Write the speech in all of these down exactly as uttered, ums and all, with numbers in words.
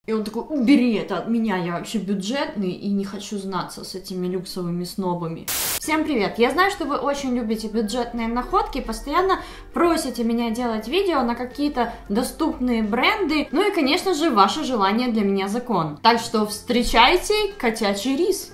И он такой: убери это от меня, я вообще бюджетный и не хочу знаться с этими люксовыми снобами. Всем привет! Я знаю, что вы очень любите бюджетные находки, постоянно просите меня делать видео на какие-то доступные бренды, ну и, конечно же, ваше желание для меня закон. Так что встречайте котячий рис!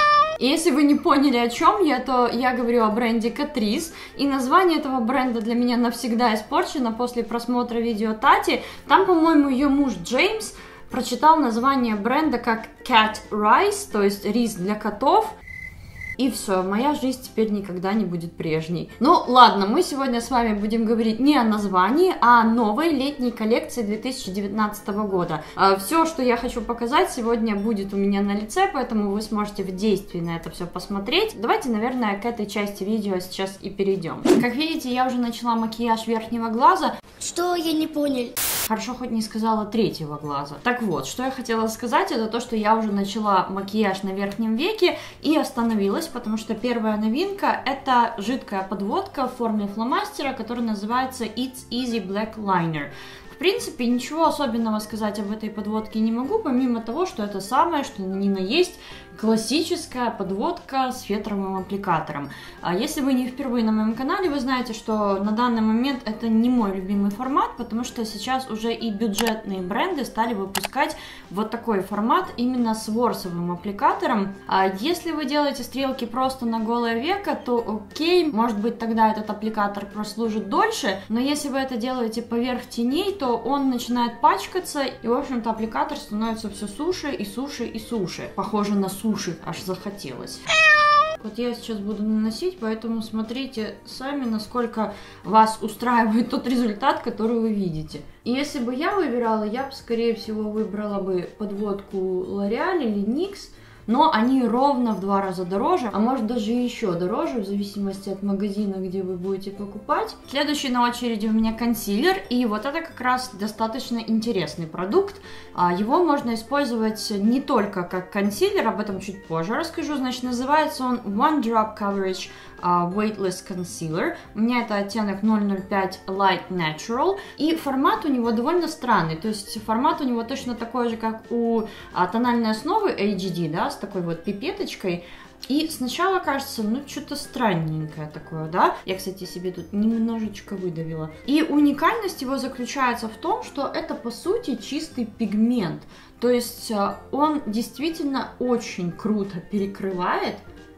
И если вы не поняли, о чем я, то я говорю о бренде Catrice, и название этого бренда для меня навсегда испорчено после просмотра видео Тати. Там, по-моему, ее муж Джеймс прочитал название бренда как Cat Rice, то есть рис для котов. И все, моя жизнь теперь никогда не будет прежней. Ну ладно, мы сегодня с вами будем говорить не о названии, а о новой летней коллекции две тысячи девятнадцатого года. Все, что я хочу показать, сегодня будет у меня на лице, поэтому вы сможете в действии на это все посмотреть. Давайте, наверное, к этой части видео сейчас и перейдем. Как видите, я уже начала макияж верхнего глаза. Что? Я не понял. Хорошо, хоть не сказала третьего глаза. Так вот, что я хотела сказать, это то, что я уже начала макияж на верхнем веке и остановилась, потому что первая новинка — это жидкая подводка в форме фломастера, которая называется It's Easy Black Liner. В принципе, ничего особенного сказать об этой подводке не могу, помимо того, что это самое, что ни на есть классическая подводка с фетровым аппликатором. А если вы не впервые на моем канале, вы знаете, что на данный момент это не мой любимый формат, потому что сейчас уже и бюджетные бренды стали выпускать вот такой формат именно с ворсовым аппликатором. А если вы делаете стрелки просто на голое веко, то окей, может быть, тогда этот аппликатор прослужит дольше, но если вы это делаете поверх теней, то он начинает пачкаться, и, в общем-то, аппликатор становится все суше и суше и суше. Похоже на суши, аж захотелось. Вот я сейчас буду наносить, поэтому смотрите сами, насколько вас устраивает тот результат, который вы видите. И если бы я выбирала, я бы, скорее всего, выбрала бы подводку L'Oreal или никс, но они ровно в два раза дороже, а может даже еще дороже, в зависимости от магазина, где вы будете покупать. Следующий на очереди у меня консилер, и вот это как раз достаточно интересный продукт. Его можно использовать не только как консилер, об этом чуть позже расскажу. Значит, называется он One Drop Coverage Weightless Concealer. У меня это оттенок ноль ноль пять Light Natural, и формат у него довольно странный, то есть формат у него точно такой же, как у тональной основы эйч ди, да, с такой вот пипеточкой. И сначала кажется, ну, что-то странненькое такое, да? Я, кстати, себе тут немножечко выдавила. И уникальность его заключается в том, что это, по сути, чистый пигмент. То есть он действительно очень круто перекрывает.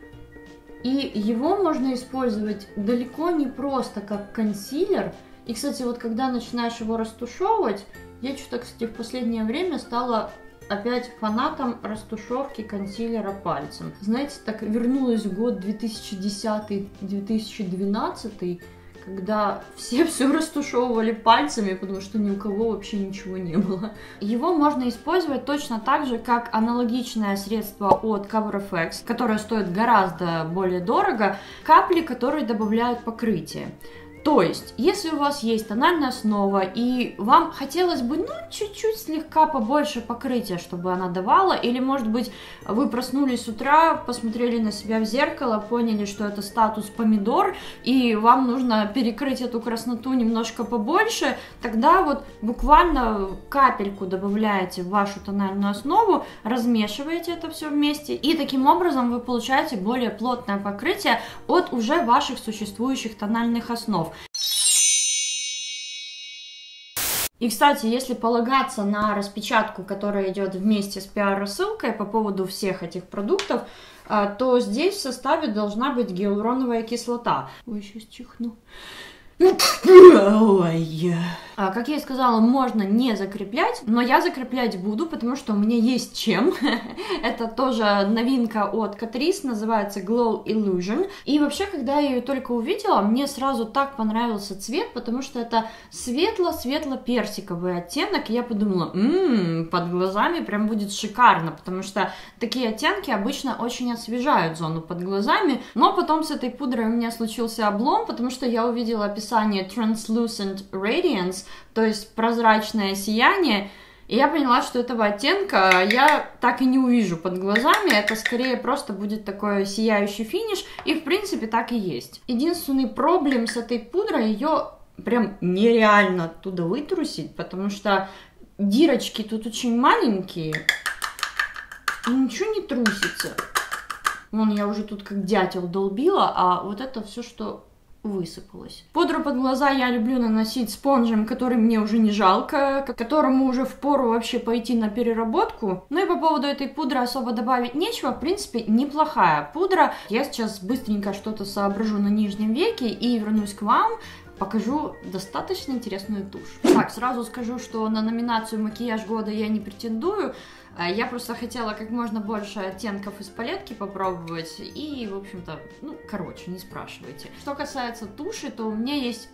И его можно использовать далеко не просто как консилер. И, кстати, вот когда начинаешь его растушевывать, я что-то, кстати, в последнее время стала опять фанатом растушевки консилера пальцем. Знаете, так вернулась в год две тысячи десятый — две тысячи двенадцатый, когда все все растушевывали пальцами, потому что ни у кого вообще ничего не было. Его можно использовать точно так же, как аналогичное средство от Cover эф икс, которое стоит гораздо более дорого, капли, которые добавляют покрытие. То есть, если у вас есть тональная основа и вам хотелось бы, ну, чуть-чуть слегка побольше покрытия, чтобы она давала, или, может быть, вы проснулись с утра, посмотрели на себя в зеркало, поняли, что это статус помидор, и вам нужно перекрыть эту красноту немножко побольше, тогда вот буквально капельку добавляете в вашу тональную основу, размешиваете это все вместе, и таким образом вы получаете более плотное покрытие от уже ваших существующих тональных основ. И, кстати, если полагаться на распечатку, которая идет вместе с пиар-рассылкой по поводу всех этих продуктов, то здесь в составе должна быть гиалуроновая кислота. Ой, сейчас чихну. Ой. Как я и сказала, можно не закреплять, но я закреплять буду, потому что у меня есть чем. Это тоже новинка от Catrice, называется Glow Illusion. И вообще, когда я ее только увидела, мне сразу так понравился цвет, потому что это светло-светло-персиковый оттенок. И я подумала, ммм, под глазами прям будет шикарно, потому что такие оттенки обычно очень освежают зону под глазами. Но потом с этой пудрой у меня случился облом, потому что я увидела описание Translucent Radiance, то есть прозрачное сияние, и я поняла, что этого оттенка я так и не увижу под глазами, это скорее просто будет такой сияющий финиш, и в принципе так и есть. Единственный проблем с этой пудрой, ее прям нереально оттуда вытрусить, потому что дырочки тут очень маленькие, и ничего не трусится. Вон, я уже тут как дятел долбила, а вот это все, что высыпалось. Пудру под глаза я люблю наносить спонжем, который мне уже не жалко, которому уже впору вообще пойти на переработку. Ну и по поводу этой пудры особо добавить нечего. В принципе, неплохая пудра. Я сейчас быстренько что-то соображу на нижнем веке и вернусь к вам. Покажу достаточно интересную тушь. Так, сразу скажу, что на номинацию «Макияж года» я не претендую. Я просто хотела как можно больше оттенков из палетки попробовать. И, в общем-то, ну, короче, не спрашивайте. Что касается туши, то у меня есть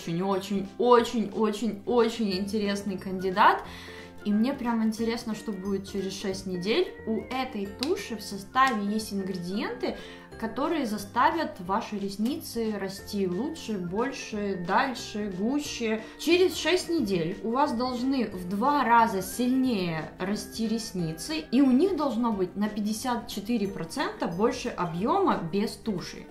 очень-очень-очень-очень-очень интересный кандидат. И мне прям интересно, что будет через шесть недель. У этой туши в составе есть ингредиенты, которые заставят ваши ресницы расти лучше, больше, дальше, гуще. Через шесть недель у вас должны в два раза сильнее расти ресницы, и у них должно быть на пятьдесят четыре процента больше объема без туши.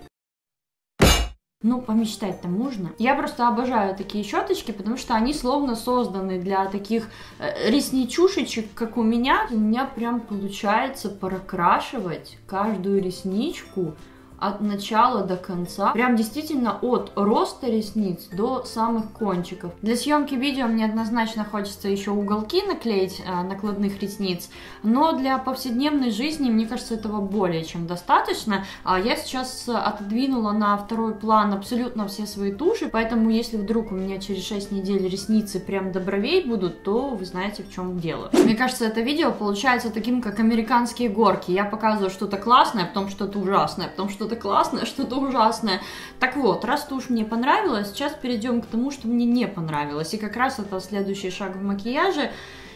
Ну, помечтать-то можно. Я просто обожаю такие щеточки, потому что они словно созданы для таких э, ресничушечек, как у меня. У меня прям получается прокрашивать каждую ресничку от начала до конца. Прям действительно от роста ресниц до самых кончиков. Для съемки видео мне однозначно хочется еще уголки наклеить э, накладных ресниц, но для повседневной жизни, мне кажется, этого более чем достаточно. А я сейчас отодвинула на второй план абсолютно все свои туши, поэтому если вдруг у меня через шесть недель ресницы прям до бровей будут, то вы знаете, в чем дело. Мне кажется, это видео получается таким, как американские горки. Я показываю что-то классное, потом что-то ужасное, потом что-то классное, что-то ужасное. Так вот, раз тушь мне понравилась, сейчас перейдем к тому, что мне не понравилось. И как раз это следующий шаг в макияже.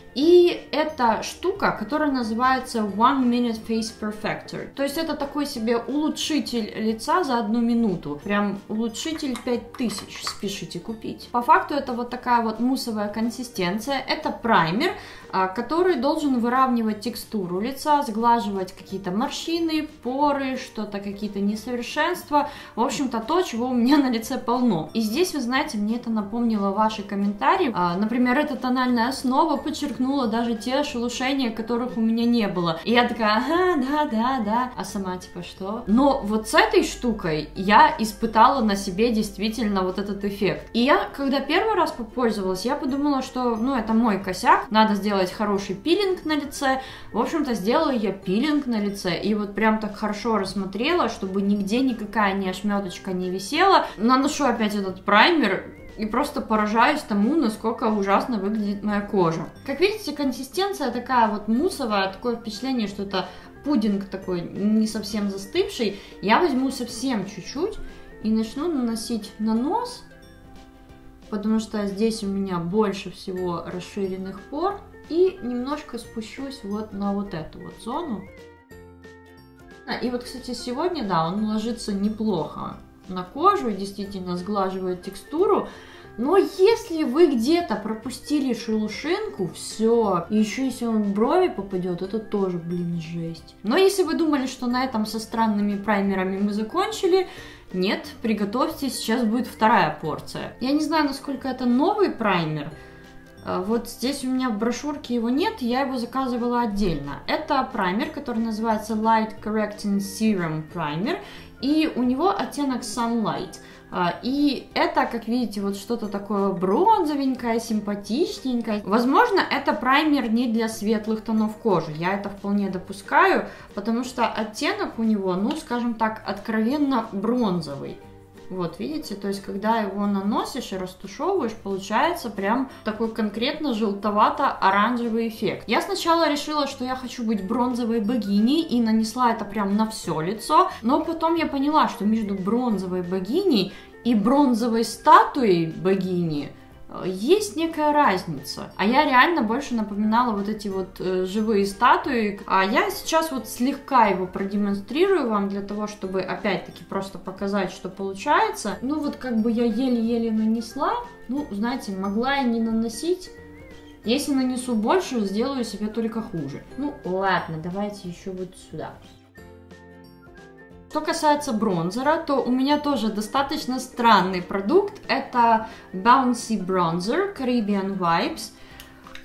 И это штука, которая называется One Minute Face Perfector. То есть это такой себе улучшитель лица за одну минуту. Прям улучшитель пять тысяч, спешите купить. По факту это вот такая вот муссовая консистенция. Это праймер, который должен выравнивать текстуру лица, сглаживать какие-то морщины, поры, что-то, какие-то несовершенства. В общем-то, то, чего у меня на лице полно. И здесь, вы знаете, мне это напомнило ваши комментарии. Например, эта тональная основа подчеркнула даже те шелушения, которых у меня не было. И я такая, ага, да, да, да. А сама типа, что? Но вот с этой штукой я испытала на себе действительно вот этот эффект. И я, когда первый раз попользовалась, я подумала, что, ну, это мой косяк, надо сделать хороший пилинг на лице. В общем-то, сделала я пилинг на лице и вот прям так хорошо рассмотрела, чтобы нигде никакая ни ошметочка не висела. Наношу опять этот праймер и просто поражаюсь тому, насколько ужасно выглядит моя кожа. Как видите, консистенция такая вот муссовая, такое впечатление, что это пудинг такой не совсем застывший. Я возьму совсем чуть-чуть и начну наносить на нос, потому что здесь у меня больше всего расширенных пор. И немножко спущусь вот на вот эту вот зону. И вот, кстати, сегодня, да, он ложится неплохо на кожу и действительно сглаживает текстуру. Но если вы где-то пропустили шелушинку, все, и еще если он в брови попадет, это тоже, блин, жесть. Но если вы думали, что на этом со странными праймерами мы закончили, нет, приготовьте, сейчас будет вторая порция. Я не знаю, насколько это новый праймер. Вот здесь у меня в брошюрке его нет, я его заказывала отдельно. Это праймер, который называется Light Correcting Serum Primer, и у него оттенок Sunlight. И это, как видите, вот что-то такое бронзовенькое, симпатичненькое. Возможно, это праймер не для светлых тонов кожи, я это вполне допускаю, потому что оттенок у него, ну, скажем так, откровенно бронзовый. Вот, видите, то есть, когда его наносишь и растушевываешь, получается прям такой конкретно желтовато-оранжевый эффект. Я сначала решила, что я хочу быть бронзовой богиней, и нанесла это прям на все лицо, но потом я поняла, что между бронзовой богиней и бронзовой статуей богини есть некая разница. А я реально больше напоминала вот эти вот э, живые статуи. А я сейчас вот слегка его продемонстрирую вам для того, чтобы опять-таки просто показать, что получается. Ну вот как бы я еле-еле нанесла. Ну, знаете, могла и не наносить. Если нанесу больше, сделаю себе только хуже. Ну, ладно, давайте еще вот сюда. Что касается бронзера, то у меня тоже достаточно странный продукт. Это Bouncy Bronzer Caribbean Vibes.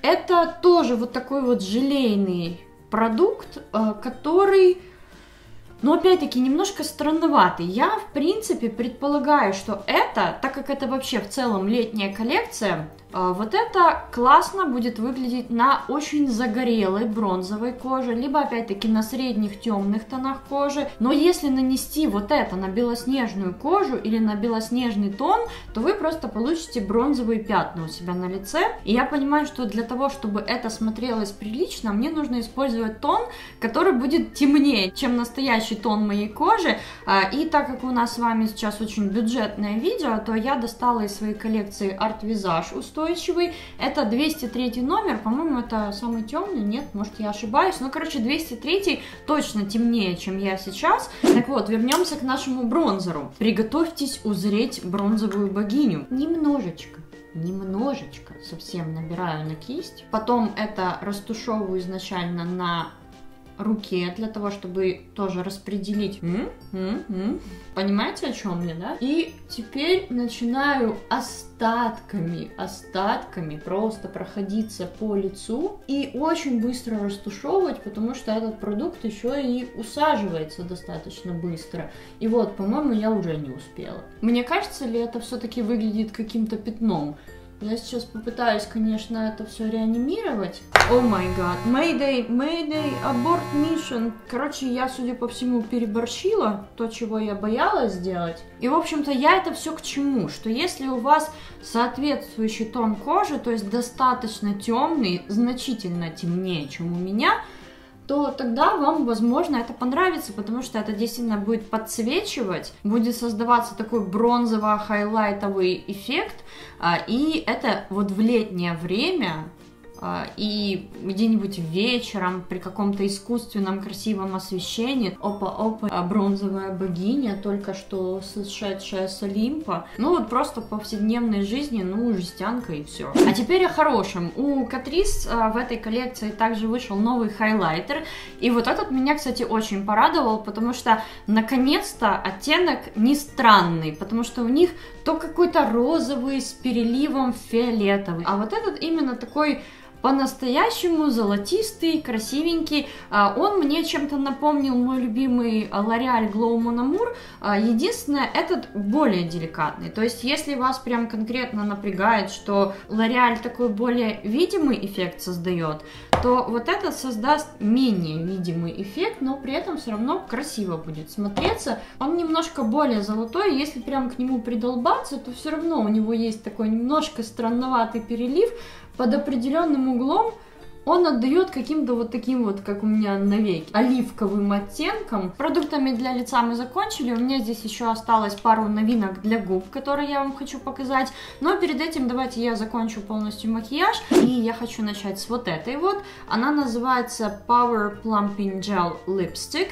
Это тоже вот такой вот желейный продукт, который, ну, опять-таки, немножко странноватый. Я, в принципе, предполагаю, что это, так как это вообще в целом летняя коллекция, вот это классно будет выглядеть на очень загорелой бронзовой коже, либо, опять-таки, на средних темных тонах кожи. Но если нанести вот это на белоснежную кожу или на белоснежный тон, то вы просто получите бронзовые пятна у себя на лице. И я понимаю, что для того, чтобы это смотрелось прилично, мне нужно использовать тон, который будет темнее, чем настоящий тон моей кожи. И так как у нас с вами сейчас очень бюджетное видео, то я достала из своей коллекции Art Visage устойчивый. Это двести третий номер, по-моему, это самый темный, нет, может, я ошибаюсь. Ну, короче, двести третий точно темнее, чем я сейчас. Так вот, вернемся к нашему бронзеру. Приготовьтесь узреть бронзовую богиню. Немножечко. Немножечко совсем набираю на кисть. Потом это растушевываю изначально на руке, для того, чтобы тоже распределить. М -м -м. Понимаете, о чем я, да? И теперь начинаю остатками, остатками просто проходиться по лицу и очень быстро растушевывать, потому что этот продукт еще и усаживается достаточно быстро. И вот, по-моему, я уже не успела. Мне кажется ли это все-таки выглядит каким-то пятном? Я сейчас попытаюсь, конечно, это все реанимировать. О май гад. Mayday, Mayday, abort mission. Короче, я, судя по всему, переборщила то, чего я боялась сделать. И, в общем-то, я это все к чему? Что если у вас соответствующий тон кожи, то есть достаточно темный, значительно темнее, чем у меня, то тогда вам, возможно, это понравится, потому что это действительно будет подсвечивать, будет создаваться такой бронзово-хайлайтовый эффект, и это вот в летнее время и где-нибудь вечером при каком-то искусственном красивом освещении, опа-опа, бронзовая богиня, только что сошедшая с Олимпа, ну вот просто в повседневной жизни, ну, жестянка и все. А теперь о хорошем. У Catrice в этой коллекции также вышел новый хайлайтер, и вот этот меня, кстати, очень порадовал, потому что наконец-то оттенок не странный, потому что у них то какой-то розовый с переливом фиолетовый, а вот этот именно такой по-настоящему золотистый, красивенький. Он мне чем-то напомнил мой любимый L'Oreal Glow Mon Amour. Единственное, этот более деликатный. То есть, если вас прям конкретно напрягает, что L'Oreal такой более видимый эффект создает, то вот этот создаст менее видимый эффект, но при этом все равно красиво будет смотреться. Он немножко более золотой, если прям к нему придолбаться, то все равно у него есть такой немножко странноватый перелив. Под определенным углом он отдает каким-то вот таким вот, как у меня на веке, оливковым оттенком. Продуктами для лица мы закончили. У меня здесь еще осталось пару новинок для губ, которые я вам хочу показать. Но перед этим давайте я закончу полностью макияж. И я хочу начать с вот этой вот. Она называется Power Plumping Gel Lipstick.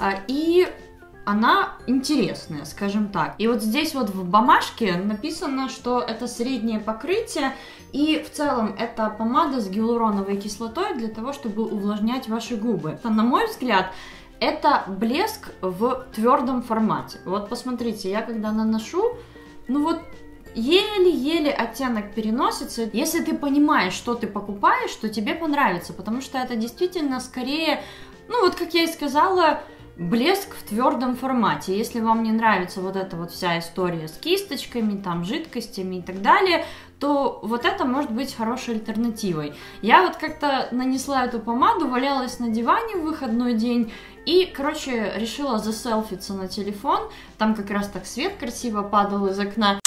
И она интересная, скажем так. И вот здесь вот в бумажке написано, что это среднее покрытие, и в целом это помада с гиалуроновой кислотой для того, чтобы увлажнять ваши губы. На мой взгляд, это блеск в твердом формате. Вот посмотрите, я когда наношу, ну вот еле-еле оттенок переносится. Если ты понимаешь, что ты покупаешь, то тебе понравится, потому что это действительно скорее, ну вот как я и сказала, блеск в твердом формате. Если вам не нравится вот эта вот вся история с кисточками, там, жидкостями и так далее, то вот это может быть хорошей альтернативой. Я вот как-то нанесла эту помаду, валялась на диване в выходной день и, короче, решила заселфиться на телефон. Там как раз так свет красиво падал из окна.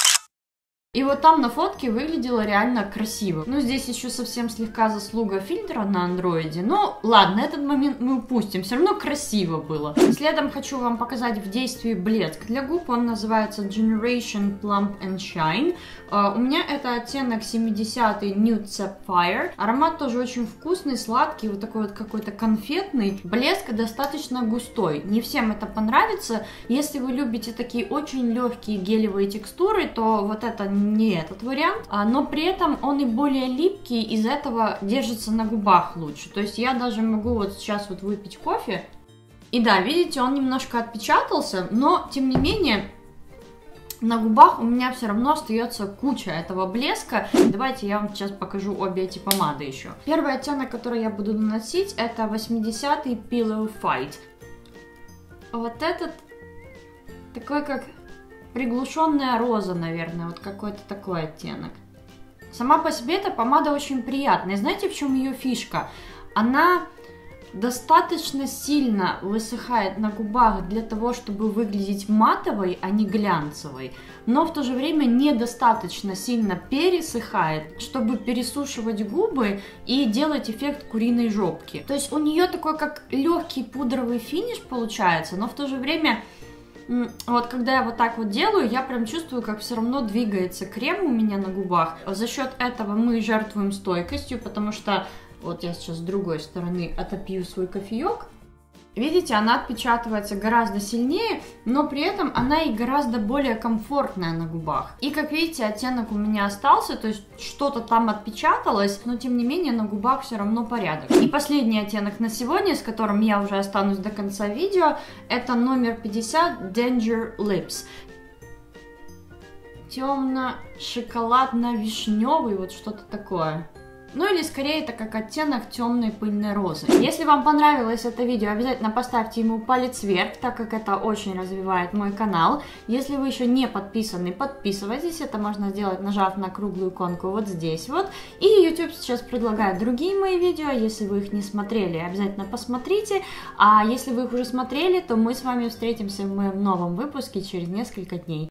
И вот там на фотке выглядело реально красиво. Ну, здесь еще совсем слегка заслуга фильтра на андроиде. Но ладно, этот момент мы упустим. Все равно красиво было. Следом хочу вам показать в действии блеск для губ. Он называется Generation Plump and Shine. Uh, у меня это оттенок семидесятый Nude Sapphire. Аромат тоже очень вкусный, сладкий, вот такой вот какой-то конфетный. Блеск достаточно густой. Не всем это понравится. Если вы любите такие очень легкие гелевые текстуры, то вот это не этот вариант, но при этом он и более липкий, из этого держится на губах лучше. То есть я даже могу вот сейчас вот выпить кофе, и да, видите, он немножко отпечатался, но тем не менее на губах у меня все равно остается куча этого блеска. Давайте я вам сейчас покажу обе эти помады еще. Первый оттенок, который я буду наносить, это восьмидесятый Pillow Fight. Вот этот такой как приглушенная роза, наверное, вот какой-то такой оттенок. Сама по себе эта помада очень приятная. Знаете, в чем ее фишка? Она достаточно сильно высыхает на губах для того, чтобы выглядеть матовой, а не глянцевой, но в то же время недостаточно сильно пересыхает, чтобы пересушивать губы и делать эффект куриной жопки. То есть у нее такой как легкий пудровый финиш получается, но в то же время вот когда я вот так вот делаю, я прям чувствую, как все равно двигается крем у меня на губах. За счет этого мы жертвуем стойкостью, потому что вот я сейчас с другой стороны отопью свой кофеек. Видите, она отпечатывается гораздо сильнее, но при этом она и гораздо более комфортная на губах. И как видите, оттенок у меня остался, то есть что-то там отпечаталось, но тем не менее на губах все равно порядок. И последний оттенок на сегодня, с которым я уже останусь до конца видео, это номер пятьдесят Danger Lips. Темно-шоколадно-вишневый, вот что-то такое. Ну или скорее это как оттенок темной пыльной розы. Если вам понравилось это видео, обязательно поставьте ему палец вверх, так как это очень развивает мой канал. Если вы еще не подписаны, подписывайтесь. Это можно сделать, нажав на круглую иконку вот здесь вот. И YouTube сейчас предлагает другие мои видео. Если вы их не смотрели, обязательно посмотрите. А если вы их уже смотрели, то мы с вами встретимся в моем новом выпуске через несколько дней.